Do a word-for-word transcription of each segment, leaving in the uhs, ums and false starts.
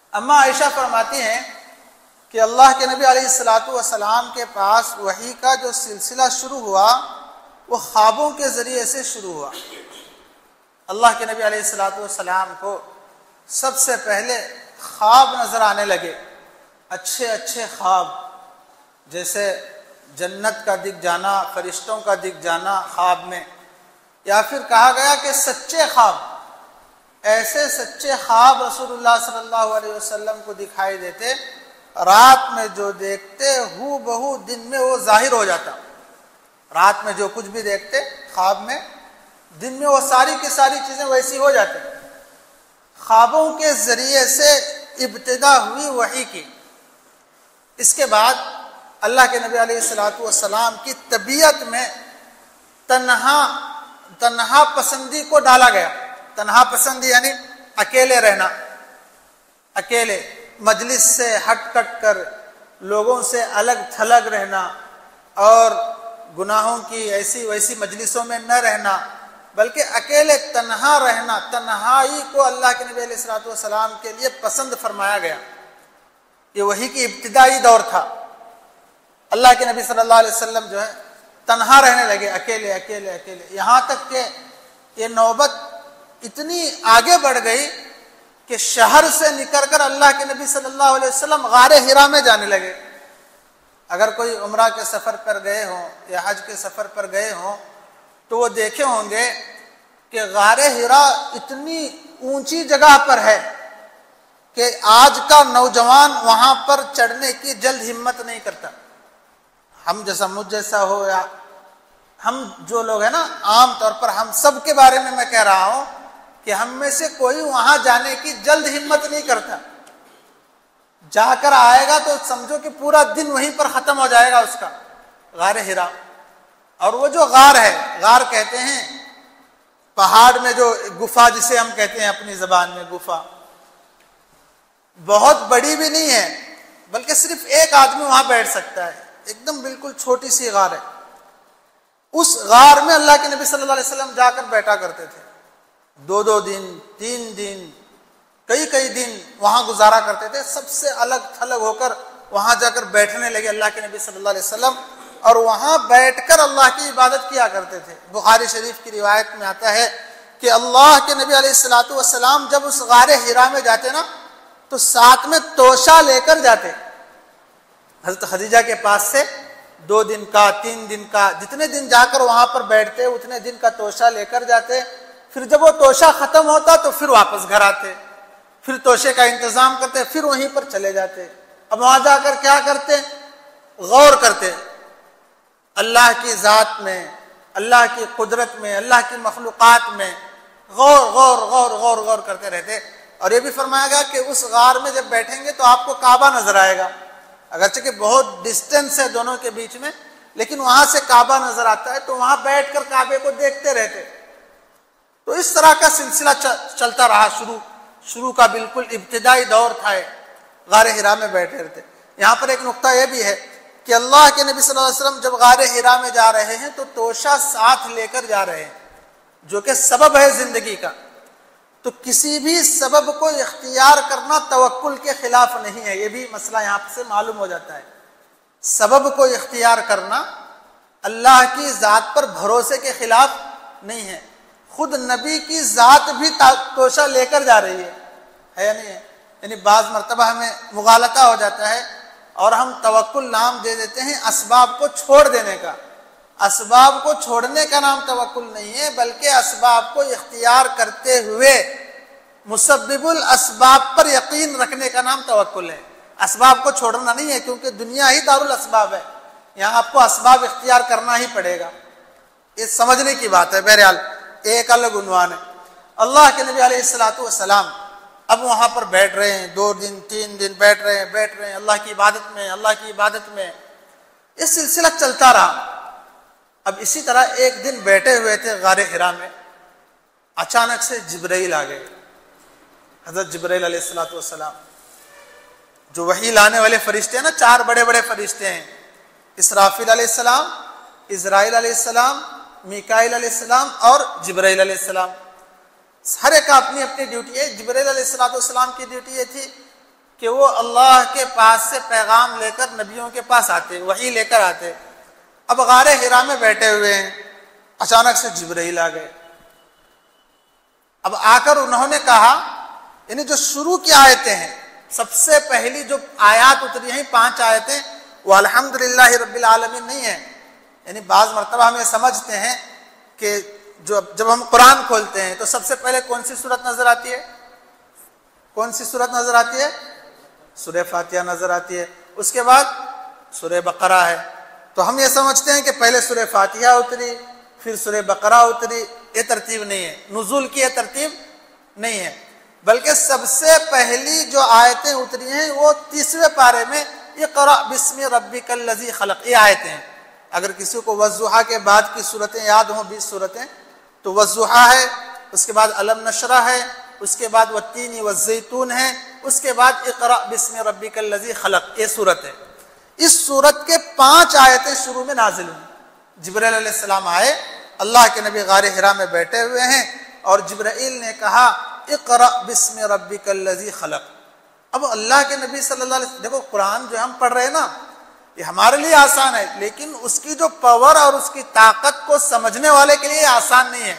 اما عائشہ فرماتی ہیں کہ اللہ کے نبی علیہ الصلاۃ والسلام کے پاس وحی کا جو سلسلہ شروع ہوا وہ خوابوں کے ذریعے سے شروع ہوا۔ اللہ کے نبی علیہ الصلاۃ والسلام کو سب سے پہلے خواب نظر آنے لگے، اچھے اچھے خواب، جیسے جنت کا دکھ جانا، فرشتوں کا دکھ جانا خواب میں، یا پھر کہا گیا کہ سچے خواب، ایسے سچے خواب رسول اللہ صلی اللہ علیہ وسلم کو دکھائی دیتے، رات میں جو دیکھتے ہو بہو دن میں وہ ظاہر ہو جاتا۔ رات میں جو کچھ بھی دیکھتے خواب میں، دن میں وہ ساری کی ساری چیزیں ویسی ہو جاتی۔ خوابوں کے ذریعے سے ابتدا ہوئی وحی کی۔ اس کے بعد اللہ کے نبی علیہ الصلاۃ والسلام کی طبیعت میں تنہا تنہا پسندی کو ڈالا گیا۔ تنہا پسندی یعنی اکیلے رہنا، اکیلے مجلس سے ہٹ کٹ کر لوگوں سے الگ تھلگ رہنا، اور گناہوں کی ایسی ویسی مجلسوں میں نہ رہنا، بلکہ اکیلے تنہا رہنا، تنہائی کو اللہ کے نبی علیہ الصلوۃ والسلام کے لیے پسند فرمایا گیا۔ یہ وحی کی ابتدائی دور تھا۔ اللہ کے نبی صلی اللہ علیہ وسلم جو ہے تنہا رہنے لگے، اکیلے اکیلے اکیلے، یہاں تک کہ یہ نوبت اتنی آگے بڑھ گئی کہ شہر سے نکل کر اللہ کے نبی صلی اللہ علیہ وسلم غار حرا میں جانے لگے۔ اگر کوئی عمرہ کے سفر پر گئے ہوں یا حج کے سفر پر گئے ہوں تو وہ دیکھے ہوں گے کہ غار حرا اتنی اونچی جگہ پر ہے کہ آج کا نوجوان وہاں پر چڑھنے کی جلد ہمت نہیں کرتا۔ ہم جیسا مجھ جیسا ہو یا ہم جو لوگ ہیں نا، عام طور پر ہم سب کے بارے میں میں کہہ رہا ہوں کہ ہم میں سے کوئی وہاں جانے کی جلد ہمت نہیں کرتا۔ جا کر آئے گا تو سمجھو کہ پورا دن وہیں پر ختم ہو جائے گا اس کا، غار حرا۔ اور وہ جو غار ہے، غار کہتے ہیں پہاڑ میں جو گفا جسے ہم کہتے ہیں اپنی زبان میں گفا، بہت بڑی بھی نہیں ہے بلکہ صرف ایک آدمی وہاں بیٹھ سکتا ہے، ایک دم بالکل چھوٹی سی غار ہے۔ اس غار میں اللہ کے نبی صلی اللہ علیہ وسلم جا کر بیٹھا کرتے تھے، دو دو دن تین دن کئی کئی دن وہاں گزارا کرتے تھے۔ سب سے الگ تھلگ ہو کر وہاں جا کر بیٹھنے لگے اللہ کے نبی صلی اللہ علیہ وسلم، اور وہاں بیٹھ کر اللہ کی عبادت کیا کرتے تھے۔ بخاری شریف کی روایت میں آتا ہے کہ اللہ کے نبی علیہ الصلوۃ والسلام جب اس غار حرا میں جاتے نا تو ساتھ میں توشہ لے کر جاتے۔ حضرت خدیجہ کے پاس سے دو دن کا تین دن کا جتنے دن جا کر وہاں پر بیٹھتے اتنے دن کا توشہ لے کر جاتے۔ پھر جب وہ توشہ ختم ہوتا تو پھر واپس گھر آتے، پھر توشے کا انتظام کرتے، پھر وہیں پر چلے جاتے۔ اب وہاں جا کر کیا کرتے؟ غور کرتے اللہ کی ذات میں، اللہ کی قدرت میں، اللہ کی مخلوقات میں، غور غور غور غور غور کرتے رہتے۔ اور یہ بھی فرمایا گیا کہ اس غار میں جب بیٹھیں گے تو آپ کو کعبہ نظر آئے گا، اگرچہ کہ بہت ڈسٹینس ہے دونوں کے بیچ میں، لیکن وہاں سے کعبہ نظر آتا ہے، تو وہاں بیٹھ کر کعبے کو دیکھتے رہتے۔ تو اس طرح کا سلسلہ چلتا رہا۔ شروع شروع کا بالکل ابتدائی دور تھا، غار حرا میں بیٹھے رہتے۔ یہاں پر ایک نقطہ یہ بھی ہے کہ اللہ کے نبی صلی اللہ علیہ وسلم جب غار حرا میں جا رہے ہیں تو توشہ ساتھ لے کر جا رہے ہیں، جو کہ سبب ہے زندگی کا۔ تو کسی بھی سبب کو اختیار کرنا توکل کے خلاف نہیں ہے، یہ بھی مسئلہ یہاں سے معلوم ہو جاتا ہے۔ سبب کو اختیار کرنا اللہ کی ذات پر بھروسے کے خلاف نہیں ہے۔ خود نبی کی ذات بھی توشہ لے کر جا رہی ہے، ہے یا نہیں ہے؟ یعنی بعض مرتبہ ہمیں مغالطہ ہو جاتا ہے اور ہم توکل نام دے دیتے ہیں اسباب کو چھوڑ دینے کا۔ اسباب کو چھوڑنے کا نام توکل نہیں ہے، بلکہ اسباب کو اختیار کرتے ہوئے مسبب الاسباب پر یقین رکھنے کا نام توکل ہے۔ اسباب کو چھوڑنا نہیں ہے، کیونکہ دنیا ہی دار الاسباب ہے، یہاں آپ کو اسباب اختیار کرنا ہی پڑے گا۔ یہ سمجھنے کی بات ہے۔ بہرحال ایک الگ عنوان ہے۔ اللہ کے نبی علیہ الصلوۃ والسلام اب وہاں پر بیٹھ رہے ہیں، دو دن تین دن بیٹھ رہے ہیں بیٹھ رہے ہیں اللہ کی عبادت میں اللہ کی عبادت میں یہ سلسلہ چلتا رہا۔ اب اسی طرح ایک دن بیٹھے ہوئے تھے غار حرا میں، اچانک سے جبرائیل آ گئے۔ حضرت جبرائیل علیہ الصلوۃ والسلام جو وحی لانے والے فرشتے ہیں نا، چار بڑے بڑے فرشتے ہیں، اسرافیل علیہ السلام، اسرائیل علیہ السلام، میکائیل علیہ السلام اور جبرائیل علیہ السلام۔ ہر ایک کا اپنی اپنی ڈیوٹی ہے۔ جبرائیل علیہ السلام کی ڈیوٹی یہ تھی کہ وہ اللہ کے پاس سے پیغام لے کر نبیوں کے پاس آتے، وحی لے کر آتے۔ اب غار حرا میں بیٹھے ہوئے ہیں، اچانک سے جبرائیل آ گئے۔ اب آ کر انہوں نے کہا، یعنی جو شروع کی آیتیں ہیں، سب سے پہلی جو آیات اتری ہیں پانچ آیتیں، وہ الحمدللہ رب العالمین نہیں ہے۔ یعنی بعض مرتبہ ہم یہ سمجھتے ہیں کہ جو جب ہم قرآن کھولتے ہیں تو سب سے پہلے کون سی سورت نظر آتی ہے؟ کون سی سورت نظر آتی ہے؟ سورہ فاتحہ نظر آتی ہے، اس کے بعد سورہ بقرہ ہے۔ تو ہم یہ سمجھتے ہیں کہ پہلے سورہ فاتحہ اتری، پھر سورہ بقرہ اتری۔ یہ ترتیب نہیں ہے، نزول کی یہ ترتیب نہیں ہے، بلکہ سب سے پہلی جو آیتیں اتری ہیں وہ تیسرے پارے میں اقرأ بسم ربک الذی خلق، یہ آیتیں ہیں۔ اگر کسی کو والضحیٰ کے بعد کی صورتیں یاد ہوں، بیس صورتیں، تو والضحیٰ ہے، اس کے بعد الم نشرح ہے، اس کے بعد والتین والزیتون ہے، اس کے بعد اقرأ بسم ربک الذی خلق، یہ صورت ہے۔ اس صورت کے پانچ آیتیں شروع میں نازل ہوئی۔ جبرائیل علیہ السلام آئے، اللہ کے نبی غار حرا میں بیٹھے ہوئے ہیں، اور جبرائیل نے کہا اقرأ بسم ربک الذی خلق۔ اب اللہ کے نبی صلی اللہ علیہ وسلم، دیکھو قرآن جو ہم پڑھ رہے ہیں نا، یہ ہمارے لیے آسان ہے، لیکن اس کی جو پاور اور اس کی طاقت کو سمجھنے والے کے لیے آسان نہیں ہے۔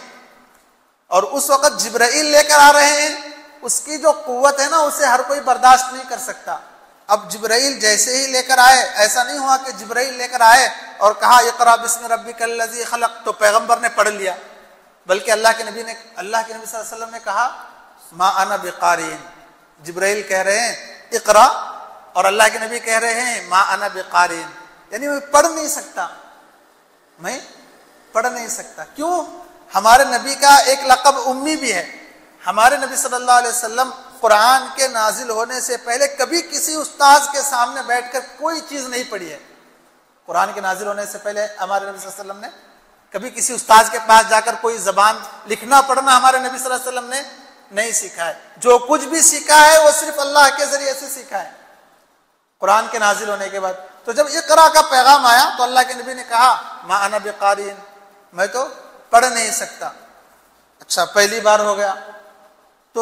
اور اس وقت جبرائیل لے کر آ رہے ہیں، اس کی جو قوت ہے نا، اسے ہر کوئی برداشت نہیں کر سکتا۔ اب جبرائیل جیسے ہی لے کر آئے، ایسا نہیں ہوا کہ جبرائیل لے کر آئے اور کہا اقرأ بسم ربک الذی خلق تو پیغمبر نے پڑھ لیا، بلکہ اللہ کے نبی نے اللہ کے نبی صلی اللہ علیہ وسلم نے کہا ما انا بقارئ۔ جبرائیل کہہ رہے ہیں اقرأ، اور اللہ کے نبی کہہ رہے ہیں ما انا بقارئ، یعنی میں پڑھ نہیں سکتا، میں پڑھ نہیں سکتا۔ کیوں؟ ہمارے نبی کا ایک لقب امی بھی ہے۔ ہمارے نبی صلی اللہ علیہ وسلم قرآن کے نازل ہونے سے پہلے کبھی کسی استاذ کے سامنے بیٹھ کر کوئی چیز نہیں پڑھی ہے۔ قرآن کے نازل ہونے سے پہلے ہمارے نبی صلی اللہ علیہ وسلم نے کبھی کسی استاذ کے پاس جا کر کوئی زبان لکھنا پڑھنا ہمارے نبی صلی اللہ علیہ وسلم نے نہیں سیکھا ہے۔ جو کچھ بھی سیکھا ہے وہ صرف اللہ کے ذریعے سے سیکھا ہے قرآن کے نازل ہونے کے بعد۔ تو جب اقرا کا پیغام آیا تو اللہ کے نبی نے کہا ما انا بقارئ، میں تو پڑھ نہیں سکتا۔ اچھا، پہلی بار ہو گیا تو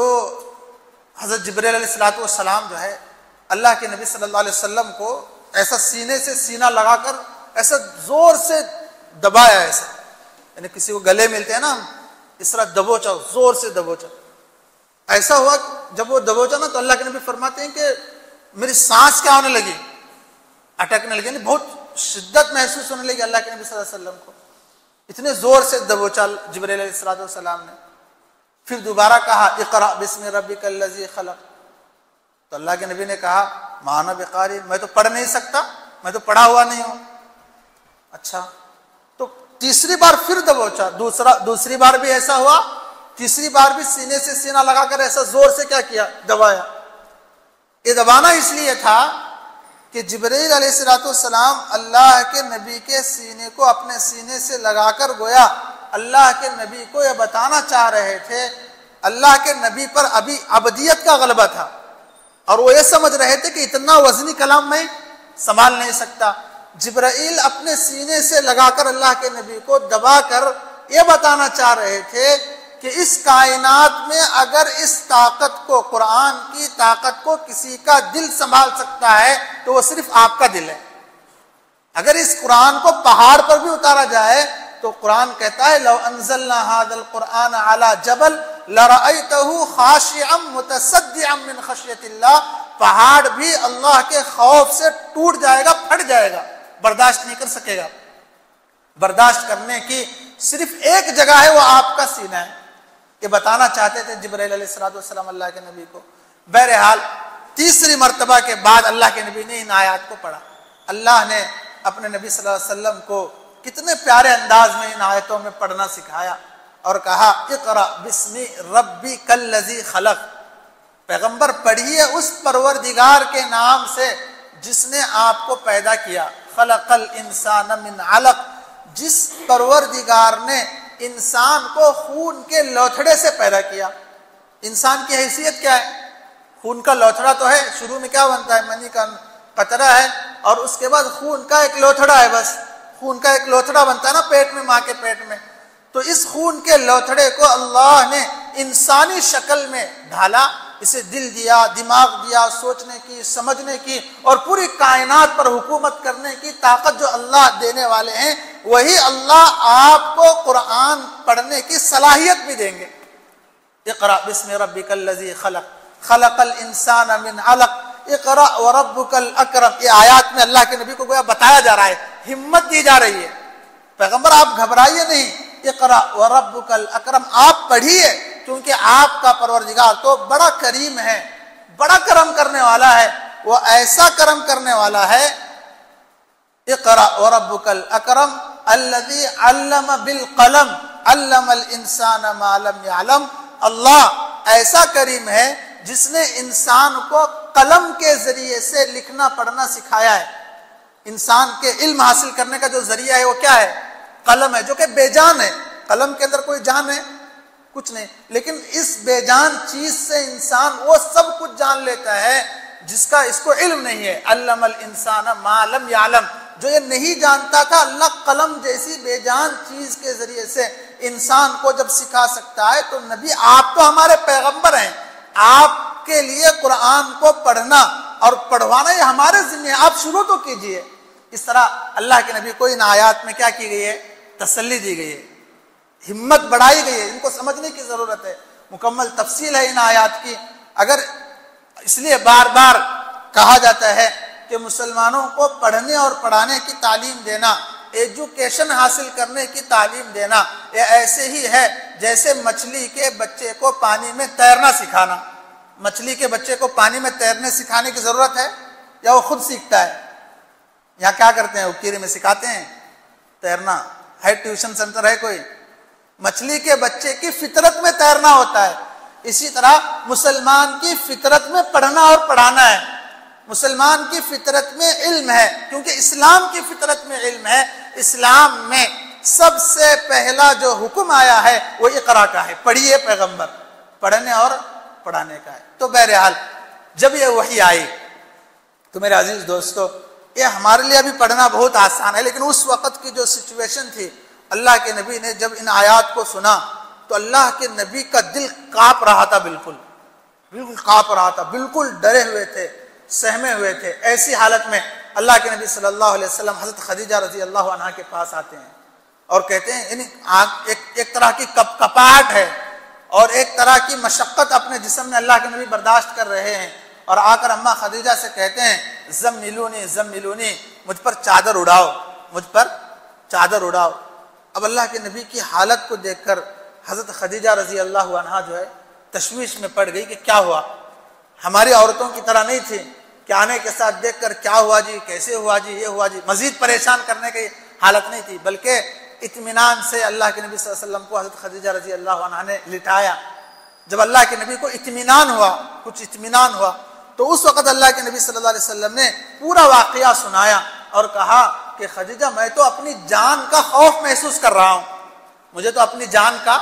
حضرت جبرائیل علیہ الصلوۃ والسلام جو ہے اللہ کے نبی صلی اللہ علیہ وسلم کو ایسا سینے سے سینہ لگا کر ایسا زور سے دبایا، ایسا یعنی کسی کو گلے ملتے ہیں نا ہم، اس طرح دبوچا، زور سے دبوچا۔ ایسا ہوا جب وہ دبوچا نا تو اللہ کے نبی فرماتے ہیں کہ میری سانس کیا ہونے لگی، اٹکنے لگی، یعنی بہت شدت محسوس ہونے لگی اللہ کے نبی صلی اللہ علیہ وسلم کو، اتنے زور سے دبوچا جبرائیل علیہ الصلوۃ والسلام نے۔ پھر دوبارہ کہا اقرأ بسم ربک الذی خلق، تو اللہ کے نبی نے کہا ما انا بقارئ، میں تو پڑھ نہیں سکتا، میں تو پڑھا ہوا نہیں ہوں۔ اچھا، تو تیسری بار پھر دبوچا، دوسرا دوسری بار بھی ایسا ہوا، تیسری بار بھی سینے سے سینہ لگا کر ایسا زور سے کیا کیا، دبایا۔ یہ دبانا اس لیے تھا کہ جبرائیل علیہ الصلوۃ والسلام اللہ کے نبی کے سینے کو اپنے سینے سے لگا کر گویا اللہ کے نبی کو یہ بتانا چاہ رہے تھے، اللہ کے نبی پر ابھی عبدیت کا غلبہ تھا، اور وہ یہ سمجھ رہے تھے کہ اتنا وزنی کلام میں سنبھال نہیں سکتا۔ جبرائیل اپنے سینے سے لگا کر اللہ کے نبی کو دبا کر یہ بتانا چاہ رہے تھے کہ اس کائنات میں اگر اس طاقت کو، قرآن کی طاقت کو کسی کا دل سنبھال سکتا ہے تو وہ صرف آپ کا دل ہے۔ اگر اس قرآن کو پہاڑ پر بھی اتارا جائے تو قرآن کہتا ہے لو انزلنا هذا القرآن على جبل لرأيته خاشعا متصدعا من خشیۃ اللہ، پہاڑ بھی اللہ کے خوف سے ٹوٹ جائے گا، پھٹ جائے گا، برداشت نہیں کر سکے گا۔ برداشت کرنے کی صرف ایک جگہ ہے، وہ آپ کا سینہ ہے۔ یہ بتانا چاہتے تھے جبرائیل علیہ الصلوۃ والسلام اللہ کے نبی کو۔ بہرحال تیسری مرتبہ کے بعد اللہ کے نبی نے ان آیات کو پڑھا۔ اللہ نے اپنے نبی صلی اللہ علیہ وسلم کو کتنے پیارے انداز میں ان آیتوں میں پڑھنا سکھایا اور کہا اقرأ بسم ربک الذی خلق، پیغمبر پڑھیے اس پروردگار کے نام سے جس نے آپ کو پیدا کیا، خلق الانسان من علق، جس پروردگار نے انسان کو خون کے لوتھڑے سے پیدا کیا۔ انسان کی حیثیت کیا ہے؟ خون کا لوتھڑا تو ہے، شروع میں کیا بنتا ہے؟ منی کا قطرہ ہے، اور اس کے بعد خون کا ایک لوتھڑا ہے، بس خون کا ایک لوتھڑا بنتا ہے نا پیٹ میں، ماں کے پیٹ میں۔ تو اس خون کے لوتھڑے کو اللہ نے انسانی شکل میں ڈھالا اسے دل دیا، دماغ دیا، سوچنے کی، سمجھنے کی اور پوری کائنات پر حکومت کرنے کی طاقت جو اللہ دینے والے ہیں، وہی اللہ آپ کو قرآن پڑھنے کی صلاحیت بھی دیں گے۔ اقرأ بسم ربک الذی خلق خلق الانسان من علق اقرأ وربک الاکرم۔ یہ آیات میں اللہ کے نبی کو گویا بتایا جا رہا ہے، ہمت دی جا رہی ہے، پیغمبر آپ گھبرائیے نہیں، اقرأ وربک الاکرم، آپ پڑھیے، کیونکہ آپ کا پروردگار تو بڑا کریم ہے، بڑا کرم کرنے والا ہے، وہ ایسا کرم کرنے والا ہے۔ اقرأ وربک الاکرم الذی علم بالقلم علم الانسان ما لم يعلم۔ اللہ ایسا کریم ہے جس نے انسان کو قلم کے ذریعے سے لکھنا پڑھنا سکھایا ہے۔ انسان کے علم حاصل کرنے کا جو ذریعہ ہے وہ کیا ہے؟ قلم ہے، جو کہ بے جان ہے۔ قلم کے اندر کوئی جان ہے؟ کچھ نہیں، لیکن اس بے جان چیز سے انسان وہ سب کچھ جان لیتا ہے جس کا اس کو علم نہیں ہے۔ علم الانسان ما لم یعلم، جو یہ نہیں جانتا تھا، اللہ قلم جیسی بے جان چیز کے ذریعے سے انسان کو جب سکھا سکتا ہے، تو نبی آپ تو ہمارے پیغمبر ہیں، آپ کے لیے قرآن کو پڑھنا اور پڑھوانا یہ ہمارے ذمہ ہے، آپ شروع تو کیجئے۔ اس طرح اللہ کے نبی کو ان آیات میں کیا کی گئی ہے؟ تسلی دی گئی ہے، ہمت بڑھائی گئی ہے۔ ان کو سمجھنے کی ضرورت ہے، مکمل تفصیل ہے ان آیات کی۔ اگر اس لیے بار بار کہا جاتا ہے کہ مسلمانوں کو پڑھنے اور پڑھانے کی تعلیم دینا، ایجوکیشن حاصل کرنے کی تعلیم دینا، یہ ایسے ہی ہے جیسے مچھلی کے بچے کو پانی میں تیرنا سکھانا۔ مچھلی کے بچے کو پانی میں تیرنے سکھانے کی ضرورت ہے یا وہ خود سیکھتا ہے؟ یہاں کیا کرتے ہیں؟ اکیری میں سکھاتے ہیں تیرنا، ہے ٹیوشن سینٹر ہے کوئی؟ مچھلی کے بچے کی فطرت میں تیرنا ہوتا ہے۔ اسی طرح مسلمان کی فطرت میں پڑھنا اور پڑھانا ہے، مسلمان کی فطرت میں علم ہے، کیونکہ اسلام کی فطرت میں علم ہے۔ اسلام میں سب سے پہلا جو حکم آیا ہے وہ اقرا کا ہے، پڑھیے، پیغمبر پڑھنے اور پڑھانے کا ہے۔ تو بہرحال جب یہ وحی آئی تو میرے عزیز دوستو، یہ ہمارے لیے ابھی پڑھنا بہت آسان ہے، لیکن اس وقت کی جو سچویشن تھی، اللہ کے نبی نے جب ان آیات کو سنا تو اللہ کے نبی کا دل کانپ رہا تھا، بالکل بالکل کانپ رہا تھا، بالکل ڈرے ہوئے تھے، سہمے ہوئے تھے۔ ایسی حالت میں اللہ کے نبی صلی اللہ علیہ وسلم حضرت خدیجہ رضی اللہ عنہا کے پاس آتے ہیں اور کہتے ہیں، یعنی ایک, ایک طرح کی کپ کپاہٹ ہے اور ایک طرح کی مشقت اپنے جسم میں اللہ کے نبی برداشت کر رہے ہیں، اور آ کر اماں خدیجہ سے کہتے ہیں، زملونی زملونی، مجھ پر چادر اڑاؤ، مجھ پر چادر اڑاؤ۔ اب اللہ کے نبی کی حالت کو دیکھ کر حضرت خدیجہ رضی اللہ عنہا جو ہے تشویش میں پڑ گئی کہ کیا ہوا، ہماری عورتوں کی طرح نہیں تھی کہ آنے کے ساتھ دیکھ کر کیا ہوا جی، کیسے ہوا جی، یہ ہوا جی، مزید پریشان کرنے کی حالت نہیں تھی، بلکہ اطمینان سے اللہ کے نبی صلی اللہ علیہ وسلم کو حضرت خدیجہ رضی اللہ عنہا نے لٹایا۔ جب اللہ کے نبی کو اطمینان ہوا، کچھ اطمینان ہوا، تو اس وقت اللہ کے نبی صلی اللہ علیہ وسلم نے پورا واقعہ سنایا اور کہا کہ خدیجہ، میں تو اپنی جان کا خوف محسوس کر رہا ہوں، مجھے تو اپنی جان کا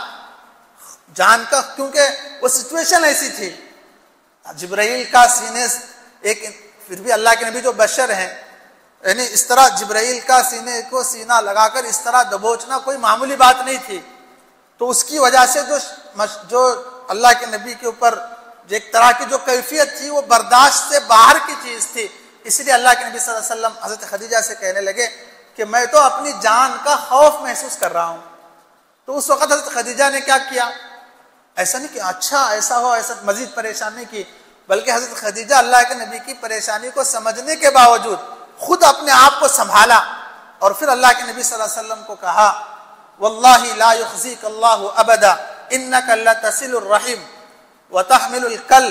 جان کا کیونکہ وہ سچویشن ایسی تھی، جبرائیل کا سینے ایک، پھر بھی اللہ کے نبی جو بشر ہیں، یعنی اس طرح جبرائیل کا سینے کو سینہ لگا کر اس طرح دبوچنا کوئی معمولی بات نہیں تھی۔ تو اس کی وجہ سے جو جو اللہ کے نبی کے اوپر ایک طرح کی جو کیفیت تھی وہ برداشت سے باہر کی چیز تھی، اس لیے اللہ کے نبی صلی اللہ علیہ وسلم حضرت خدیجہ سے کہنے لگے کہ میں تو اپنی جان کا خوف محسوس کر رہا ہوں۔ تو اس وقت حضرت خدیجہ نے کیا کیا؟ ایسا نہیں کہ اچھا ایسا ہو، ایسا مزید پریشان نہیں کی، بلکہ حضرت خدیجہ اللہ کے نبی کی پریشانی کو سمجھنے کے باوجود خود اپنے آپ کو سنبھالا اور پھر اللہ کے نبی صلی اللہ علیہ وسلم کو کہا، واللہ لا یخزیک اللہ ابدا انک لتصل الرحم وتحمل الکل۔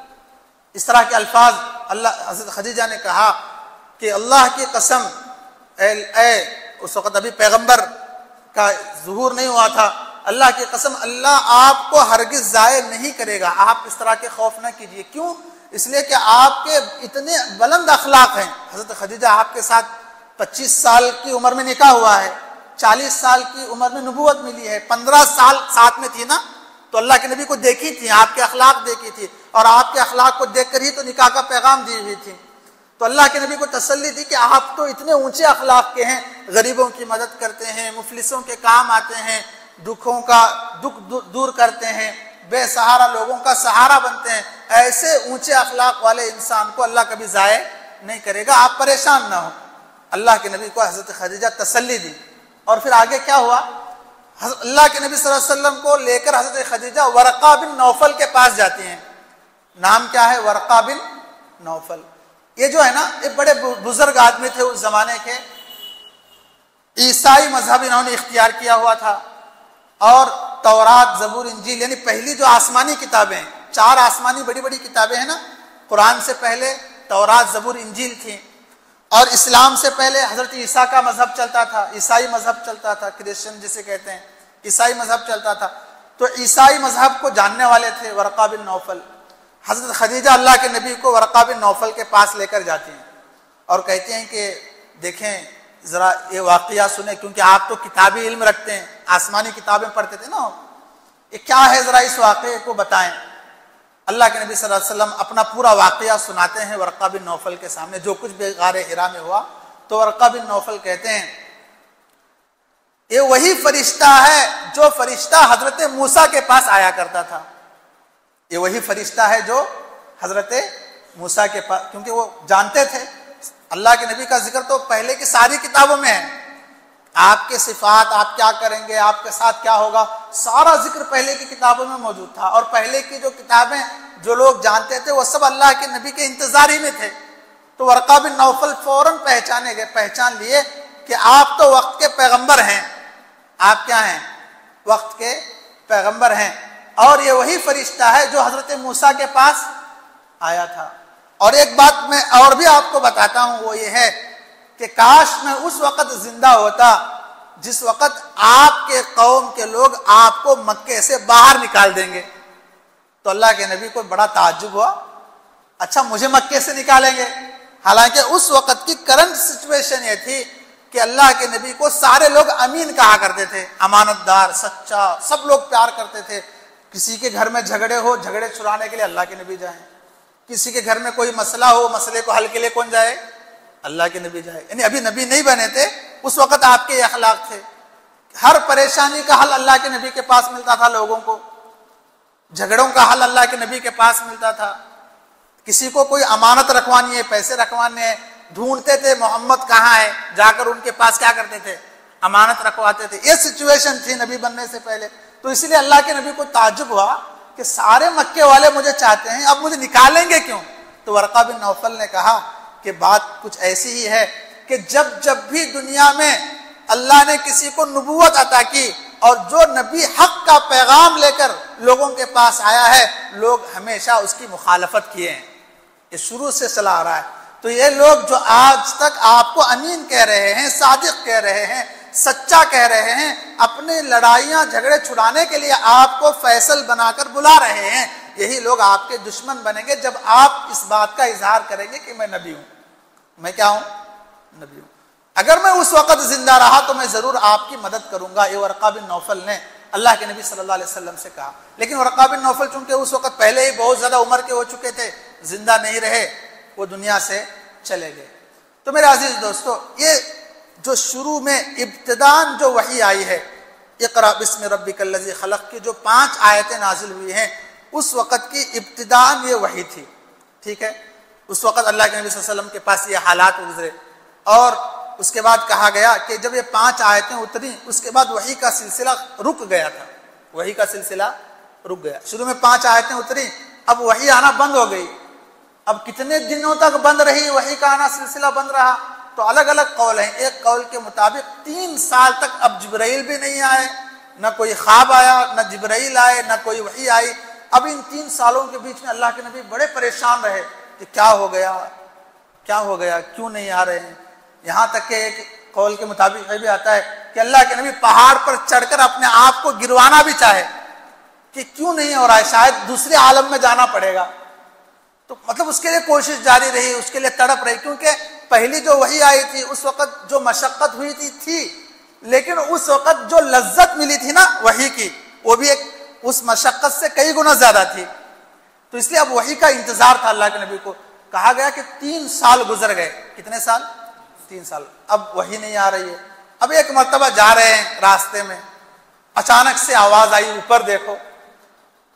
اس طرح کے الفاظ اللہ حضرت خدیجہ نے کہا کہ اللہ کی قسم، اے, اے اس وقت ابھی پیغمبر کا ظہور نہیں ہوا تھا، اللہ کی قسم اللہ آپ کو ہرگز ضائع نہیں کرے گا، آپ اس طرح کے خوف نہ کیجیے۔ کیوں؟ اس لیے کہ آپ کے اتنے بلند اخلاق ہیں۔ حضرت خدیجہ آپ کے ساتھ پچیس سال کی عمر میں نکاح ہوا ہے، چالیس سال کی عمر میں نبوت ملی ہے، پندرہ سال ساتھ میں تھی نا، تو اللہ کے نبی کو دیکھی تھی، آپ کے اخلاق دیکھی تھی، اور آپ کے اخلاق کو دیکھ کر ہی تو نکاح کا پیغام دی ہوئی تھی۔ تو اللہ کے نبی کو تسلی دی کہ آپ تو اتنے اونچے اخلاق کے ہیں، غریبوں کی مدد کرتے ہیں، مفلسوں کے کام آتے ہیں، دکھوں کا دکھ دور کرتے ہیں، بے سہارا لوگوں کا سہارا بنتے ہیں، ایسے اونچے اخلاق والے انسان کو اللہ کبھی ضائع نہیں کرے گا، آپ پریشان نہ ہو۔ اللہ کے نبی کو حضرت خدیجہ تسلی دی، اور پھر آگے کیا ہوا؟ اللہ کے نبی صلی اللہ علیہ وسلم کو لے کر حضرت خدیجہ ورقہ بن نوفل کے پاس جاتی ہیں۔ نام کیا ہے؟ ورقہ بن نوفل۔ یہ جو ہے نا، یہ بڑے بزرگ آدمی تھے اس زمانے کے، عیسائی مذہب انہوں نے اختیار کیا ہوا تھا، اور تورات، زبور، انجیل یعنی پہلی جو آسمانی کتابیں، چار آسمانی بڑی بڑی کتابیں ہیں نا، قرآن سے پہلے تورات، زبور، انجیل تھیں، اور اسلام سے پہلے حضرت عیسیٰ کا مذہب چلتا تھا، عیسائی مذہب چلتا تھا، کرسچن جسے کہتے ہیں، عیسائی مذہب چلتا تھا۔ تو عیسائی مذہب کو جاننے والے تھے ورقہ بن نوفل۔ حضرت خدیجہ اللہ کے نبی کو ورقہ بن نوفل کے پاس لے کر جاتی ہیں اور کہتے ہیں کہ دیکھیں ذرا یہ واقعہ سنیں، کیونکہ آپ تو کتابی علم رکھتے ہیں، آسمانی کتابیں پڑھتے تھے نا، یہ کیا ہے ذرا اس واقعے کو بتائیں۔ اللہ کے نبی صلی اللہ علیہ وسلم اپنا پورا واقعہ سناتے ہیں ورقہ بن نوفل کے سامنے، جو کچھ بھی غار حرا میں ہوا۔ تو ورقہ بن نوفل کہتے ہیں یہ وہی فرشتہ ہے جو فرشتہ حضرت موسیٰ کے پاس آیا کرتا تھا، یہ وہی فرشتہ ہے جو حضرت موسیٰ کے پاس، کیونکہ وہ جانتے تھے اللہ کے نبی کا ذکر تو پہلے کی ساری کتابوں میں ہے، آپ کے صفات، آپ کیا کریں گے، آپ کے ساتھ کیا ہوگا، سارا ذکر پہلے کی کتابوں میں موجود تھا، اور پہلے کی جو کتابیں جو لوگ جانتے تھے وہ سب اللہ کے نبی کے انتظار ہی میں تھے۔ تو ورقہ بن نوفل فوراً پہچانے گئے، پہچان لیے کہ آپ تو وقت کے پیغمبر ہیں، آپ کیا ہیں؟ وقت کے پیغمبر ہیں، اور یہ وہی فرشتہ ہے جو حضرت موسیٰ کے پاس آیا تھا۔ اور ایک بات میں اور بھی آپ کو بتاتا ہوں، وہ یہ ہے کہ کاش میں اس وقت زندہ ہوتا جس وقت آپ کے قوم کے لوگ آپ کو مکے سے باہر نکال دیں گے۔ تو اللہ کے نبی کو بڑا تعجب ہوا، اچھا مجھے مکے سے نکالیں گے؟ حالانکہ اس وقت کی کرنٹ سچویشن یہ تھی کہ اللہ کے نبی کو سارے لوگ امین کہا کرتے تھے، امانت دار، سچا، سب لوگ پیار کرتے تھے۔ کسی کے گھر میں جھگڑے ہو، جھگڑے چھڑانے کے لیے اللہ کے نبی جائیں، کسی کے گھر میں کوئی مسئلہ ہو، مسئلے کو حل کے لیے کون جائے؟ اللہ کے نبی جائے۔ یعنی ابھی نبی نہیں بنے تھے، اس وقت آپ کے یہ اخلاق تھے، ہر پریشانی کا حل اللہ کے نبی کے پاس ملتا تھا، لوگوں کو جھگڑوں کا حل اللہ کے نبی کے پاس ملتا تھا، کسی کو کوئی امانت رکھوانی ہے، پیسے رکھوانے ہیں، ڈھونڈتے تھے محمد کہاں ہے، جا کر ان کے پاس کیا کرتے تھے؟ امانت رکھواتے تھے۔ یہ سچویشن تھی نبی بننے سے پہلے۔ تو اس لیے اللہ کے نبی کو تعجب ہوا کہ سارے مکے والے مجھے چاہتے ہیں، اب مجھے نکالیں گے کیوں؟ تو ورقہ بن نوفل نے کہا کہ بات کچھ ایسی ہی ہے کہ جب جب بھی دنیا میں اللہ نے کسی کو نبوت عطا کی اور جو نبی حق کا پیغام لے کر لوگوں کے پاس آیا ہے، لوگ ہمیشہ اس کی مخالفت کیے ہیں، یہ شروع سے چلا آ رہا ہے۔ تو یہ لوگ جو آج تک آپ کو امین کہہ رہے ہیں، صادق کہہ رہے ہیں، سچا کہہ رہے ہیں، اپنے لڑائیاں جھگڑے چھڑانے کے لیے آپ کو فیصل بنا کر بلا رہے ہیں، یہی لوگ آپ کے دشمن بنیں گے جب آپ اس بات کا اظہار کریں گے کہ میں نبی ہوں، میں کیا ہوں؟ نبی ہوں۔ اگر میں اس وقت زندہ رہا تو میں ضرور آپ کی مدد کروں گا، یہ ورقہ بن نوفل نے اللہ کے نبی صلی اللہ علیہ وسلم سے کہا۔ لیکن ورقہ بن نوفل چونکہ اس وقت پہلے ہی بہت زیادہ عمر کے ہو چکے تھے، زندہ نہیں رہے، وہ دنیا سے چلے گئے۔ تو میرے عزیز دوستو، یہ جو شروع میں ابتداءً جو وحی آئی ہے، اقرأ بسم ربک الذی خلق کی جو پانچ آیتیں نازل ہوئی ہیں، اس وقت کی ابتداءً یہ وحی تھی، ٹھیک ہے؟ اس وقت اللہ کے نبی صلی اللہ علیہ وسلم کے پاس یہ حالات گزرے، اور اس کے بعد کہا گیا کہ جب یہ پانچ آیتیں اتری اس کے بعد وحی کا سلسلہ رک گیا تھا، وحی کا سلسلہ رک گیا۔ شروع میں پانچ آیتیں اتری، اب وحی آنا بند ہو گئی۔ اب کتنے دنوں تک بند رہی وحی کا آنا، سلسلہ بند رہا؟ تو الگ الگ قول ہیں۔ ایک قول کے مطابق تین سال تک اب جبرائیل بھی نہیں آئے، نہ کوئی خواب آیا، نہ جبرائیل آئے، نہ کوئی وحی آئی۔ اب ان تین سالوں کے بیچ میں اللہ کے نبی بڑے پریشان رہے کہ کیا ہو گیا، کیا ہو گیا، کیوں نہیں آ رہے ہیں۔ یہاں تک کہ ایک قول کے مطابق یہ بھی آتا ہے کہ اللہ کے نبی پہاڑ پر چڑھ کر اپنے آپ کو گروانا بھی چاہے کہ کیوں نہیں ہو رہا ہے، شاید دوسرے عالم میں جانا پڑے گا۔ تو مطلب اس کے لیے کوشش جاری رہی، اس کے لیے تڑپ رہی، کیونکہ پہلی جو وحی آئی تھی اس وقت جو مشقت ہوئی تھی تھی لیکن اس وقت جو لذت ملی تھی نا وحی کی، وہ بھی ایک اس مشقت سے کئی گنا زیادہ تھی۔ تو اس لیے اب وحی کا انتظار تھا اللہ کے نبی کو۔ کہا گیا کہ تین سال گزر گئے۔ کتنے سال؟ تین سال۔ اب وحی نہیں آ رہی ہے۔ اب ایک مرتبہ جا رہے ہیں راستے میں، اچانک سے آواز آئی، اوپر دیکھو۔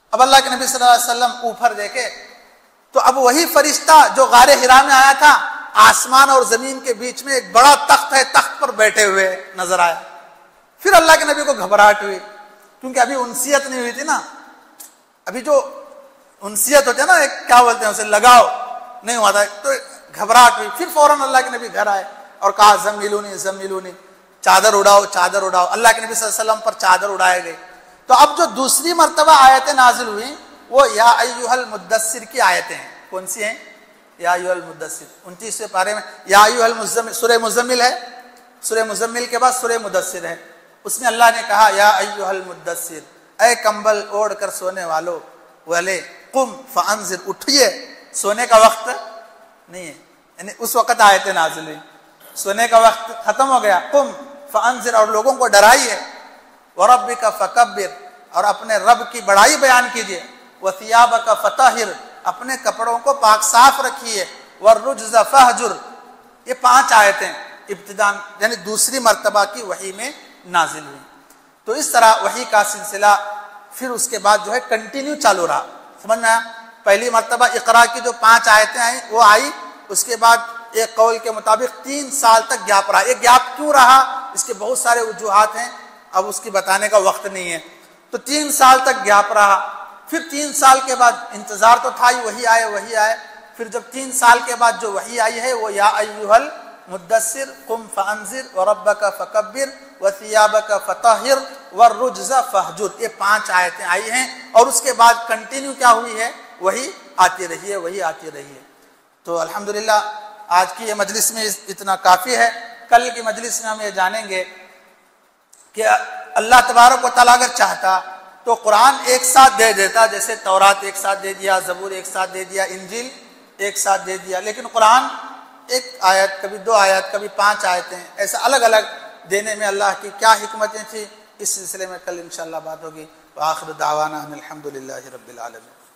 اب اللہ کے نبی صلی اللہ علیہ وسلم اوپر دیکھے تو اب وہی فرشتہ جو غار حرا میں آیا تھا آسمان اور زمین کے بیچ میں ایک بڑا تخت ہے، تخت پر بیٹھے ہوئے نظر آیا۔ پھر اللہ کے نبی کو گھبراہٹ ہوئی، کیونکہ ابھی انسیت نہیں ہوئی تھی نا، ابھی جو انسیت ہوتے ہیں نا، ایک کیا بولتے ہیں اسے، لگاؤ نہیں ہوا تھا، تو گھبراہٹ ہوئی۔ پھر فوراً اللہ کے نبی گھر آئے اور کہا زملونی زملونی، چادر اڑاؤ چادر اڑاؤ۔ اللہ کے نبی صلی اللہ علیہ وسلم پر چادر اڑائے گئے۔ تو اب جو دوسری مرتبہ آیتیں نازل ہوئی وہ یا ایھا المدثر کی آیتیں ہیں۔ کون سی ہیں؟ یا ایھا المدثر، انتیسویں پارے میں یا ایھا المزمل، سورہ مزمل ہے، سورہ مزمل کے بعد سورہ مدثر ہے، اس میں اللہ نے کہا یا ایھا المدثر، اے کمبل اوڑھ کر سونے والو، والے قم فانذر، اٹھیے، سونے کا وقت نہیں ہے، یعنی اس وقت آیتیں نازل ہوئی، سونے کا وقت ختم ہو گیا، قم فانذر، اور لوگوں کو ڈرائیے، وربک فکبر، اور اپنے رب کی بڑائی بیان کیجیے، وثیابک فطہر، اپنے کپڑوں کو پاک صاف رکھیے، والرجز فہجر۔ یہ پانچ آیتیں ابتداء یعنی دوسری مرتبہ کی وحی میں نازل ہوئی۔ تو اس طرح وحی کا سلسلہ پھر اس کے بعد جو ہے کنٹینیو چالو رہا، سمجھ میں آیا؟ پہلی مرتبہ اقرا کی جو پانچ آیتیں آئیں وہ آئی، اس کے بعد ایک قول کے مطابق تین سال تک گیپ رہا۔ یہ گیپ کیوں رہا؟ اس کے بہت سارے وجوہات ہیں، اب اس کی بتانے کا وقت نہیں ہے۔ تو تین سال تک گیپ رہا، پھر تین سال کے بعد انتظار تو تھا ہی، وہی آئے وہی آئے، پھر جب تین سال کے بعد جو وحی آئی ہے وہ یا ایھا المدثر قم فانذر وربک فکبر وثیابک فطہر والرجز فہجر، یہ پانچ آیتیں آئی ہیں، اور اس کے بعد کنٹینیو کیا ہوئی ہے؟ وہی آتی رہی ہے، وہی آتی رہی ہے۔ تو الحمدللہ آج کی یہ مجلس میں اتنا کافی ہے۔ کل کی مجلس میں ہم یہ جانیں گے کہ اللہ تبارک و تعالیٰ اگر چاہتا تو قرآن ایک ساتھ دے دیتا، جیسے تورات ایک ساتھ دے دیا، زبور ایک ساتھ دے دیا، انجیل ایک ساتھ دے دیا، لیکن قرآن ایک آیت، کبھی دو آیت، کبھی پانچ آیتیں، ایسا الگ الگ دینے میں اللہ کی کیا حکمتیں تھیں، اس سلسلے میں کل انشاءاللہ بات ہوگی۔ وآخر دعوانا ان الحمد للہ رب العالمین۔